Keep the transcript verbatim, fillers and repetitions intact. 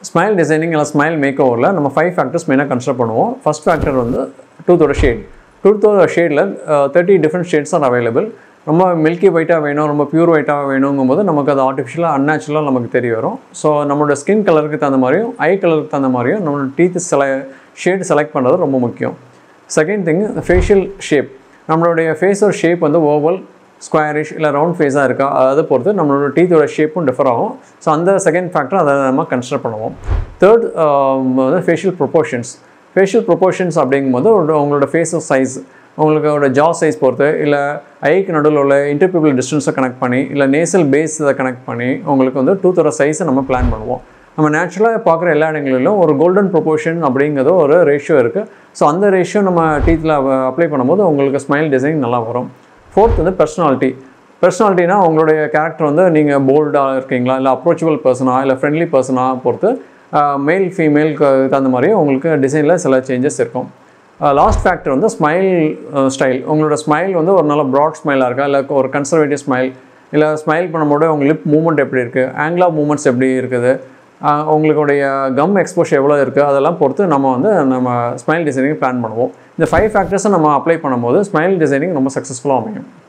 Smile designing இல்லை smile make ஓவரில் நம்ம ஃபைவ் ஃபேக்டர்ஸ் மெயினாக கன்சிடர் பண்ணுவோம். ஃபஸ்ட் ஃபேக்டர் வந்து டூத்தோட ஷேட். டூத்தோட ஷேடில் thirty different shades are available. ரொம்ப மில்கி ஒயிட்டாக வேணும், ரொம்ப பியூர் ஒயிட்டாக வேணுங்கும் போது நமக்கு அது ஆர்டிஃபிஷியலாக அன்நேச்சுரலாக நமக்கு தெரிய வரும். ஸோ நம்மளோட ஸ்கின் கலருக்கு தகுந்த மாதிரியும் ஐ கலருக்கு தகுந்த மாதிரியும் நம்மளோட டீத் செல ஷேட் செலக்ட் பண்ணுறது ரொம்ப முக்கியம். Second thing facial shape. நம்மளுடைய ஃபேஸோட ஷேப் வந்து ஓவல், ஸ்கொயரிஷ் இல்லை ரவுண்ட் ஃபேஸாக இருக்கா அதை பொறுத்து நம்மளோட டீத்தோட ஷேப்பும் டிஃபர் ஆகும். ஸோ அந்த செகண்ட் ஃபேக்டர் அதை நம்ம கன்சிடர் பண்ணுவோம். தேர்ட் வந்து ஃபேஷியல் ப்ரொப்போர்ஷன்ஸ். ஃபேஷியல் ப்ரொப்போர்ஷன்ஸ் அப்படிங்கும்போது உங்களோட ஃபேஸோட சைஸ், உங்களோட ஜா சைஸ் பொறுத்து, இல்லை ஐக்கு நடுவில் உள்ள இன்டர்பியூபிள் டிஸ்டன்ஸை கனெக்ட் பண்ணி, இல்லை நேசல் பேஸ் இதை கனெக்ட் பண்ணி உங்களுக்கு வந்து டூத்தோட சைஸை நம்ம பிளான் பண்ணுவோம். நம்ம நேச்சுரலாக பார்க்குற எல்லா இடங்களிலும் ஒரு கோல்டன் ப்ரொப்போர்ஷன் அப்படிங்கிறது ஒரு ரேஷியோ இருக்குது. ஸோ அந்த ரேஷியோ நம்ம டீத்தில் அப்ளை பண்ணும்போது உங்களுக்கு ஸ்மைல் டிசைன் நல்லா வரும். ஃபோர்த் வந்து பர்சனாலிட்டி. பர்சனாலிட்டினா உங்களுடைய கேரக்டர் வந்து நீங்கள் போல்டாக இருக்கீங்களா, இல்லை அப்ரோச்சபிள் பர்சனாக, இல்லை ஃப்ரெண்ட்லி பர்சனாக பொறுத்து மேல் ஃபீமேலுக்கு தகுந்த மாதிரி உங்களுக்கு டிசைனில் சில சேஞ்சஸ் இருக்கும். லாஸ்ட் ஃபேக்டர் வந்து ஸ்மைல் ஸ்டைல். உங்களோட ஸ்மைல் வந்து ஒரு நல்ல ப்ராட் ஸ்மைலாக இருக்கா, இல்லை ஒரு கன்சர்வேட்டிவ் ஸ்மைல், இல்லை ஸ்மைல் பண்ணும்போது உங்கள் லிப் மூவ்மெண்ட் எப்படி இருக்குது, ஆங்கிள் ஆஃப் மூவ்மெண்ட்ஸ் எப்படி இருக்குது, உங்களுடைய கம் எக்ஸ்போஷர் எவ்வளோ இருக்குது, அதெல்லாம் பொறுத்து நம்ம வந்து நம்ம ஸ்மைல் டிசைனிங் பிளான் பண்ணுவோம். இந்த ஃபைவ் ஃபேக்டர்ஸை நம்ம அப்ளை பண்ணும்போது ஸ்மைல் டிசைனிங் ரொம்ப சக்ஸஸ்ஃபுல்லாக அமையும்.